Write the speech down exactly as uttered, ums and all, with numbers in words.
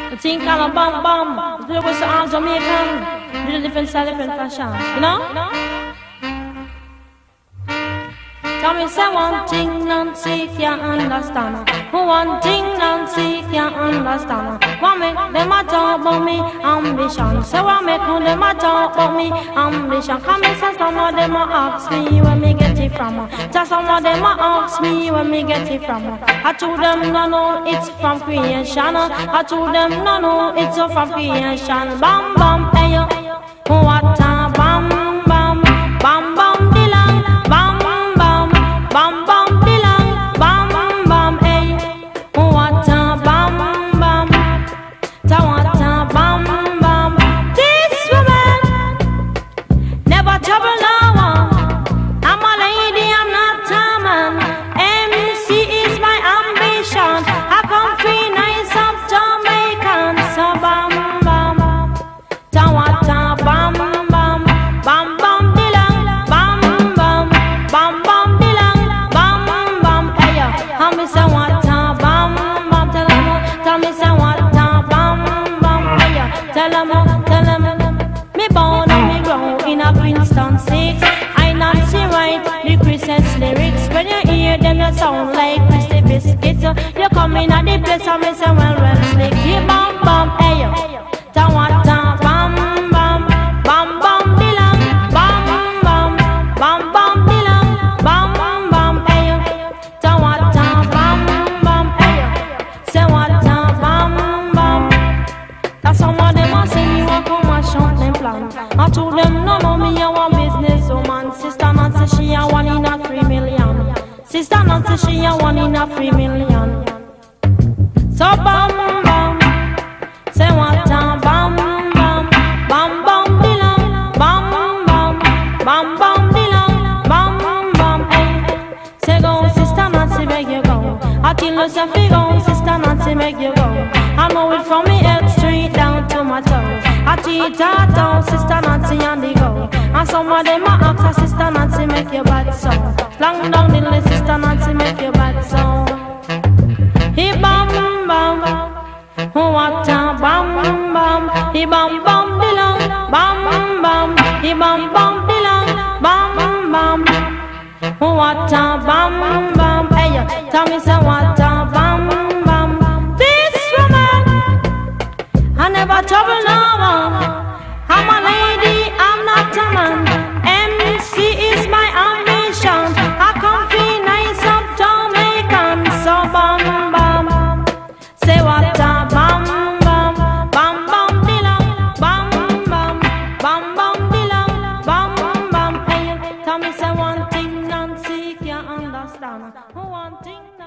The thing called a bam bam. It was all Jamaican. Little different style, different fashion. You know? Tell me say one thing Nancy can't understand. One thing Nancy can't understand. What make them a talk about me ambition? Say what make them a talk about me ambition? Come and say some of them a ask me where me get it from. Tell some of them a ask me where me get it from. I told them no no it's from creation. I told them no no it's from creation. Bam bam hey yo, what a bam bam bam bam dilang bam bam bam bam dilang bam bam hey, what a bam bam, ta what a bam bam. This woman never trouble no one. I'm a lady, I'm not a man. M C is my ambition. I come free nice of Jamaican. So bam bam, ta what a bam bam, bam bam dilang bam bam, bam bam dilang bam bam. Hey yo, how me say what a bam bam? Tell 'em, tell me say what a bam bam. Hey yo, tell 'em, tell 'em. Me born and me grow in a Kingston six. I Nancy write the Christmas lyrics. When you hear them, you sound like Christy Biscuit. You come in at the place and me say well well slick. Hey bam bam, hey yo, ta what a bam bam, bam bam dilang bam bam, bam bam dilang bam bam. Hey yo, ta what a bam bam, hey yo, say what a bam bam. That's some of them a say me want come and shout them plan. I told them no no me a one business woman. Sister Nancy she a one in a three million. Sister Nancy she a one in a three million. So bam bam, say what a bam bam, bam bam dilang bam bam, bam bam dilang bam bam. Hey, say go Sister Nancy make you go. I tell you say fi go Sister Nancy make you go. I know it from me head straight down to my toes. I teach her down Sister Nancy on the go. And some of them a ask her Sister Nancy make you bad so. Long down the list Sister Nancy make you bad so. He bam bam, what a bam bam. He bam bam dilang bam bam. He bam bam dilang bam bam. What a bam bam. Hey yo, tell me say what a bam bam. This woman I never trouble no one. I'm a lady, I'm not a man. M C is my ambition. I come feel nice up Jamaican. So bam bam, say what a bam bam, bam bam dilang bam bam, bam bam dilang bam bam. Hey, tell me say one thing Nancy can't understand. One thing.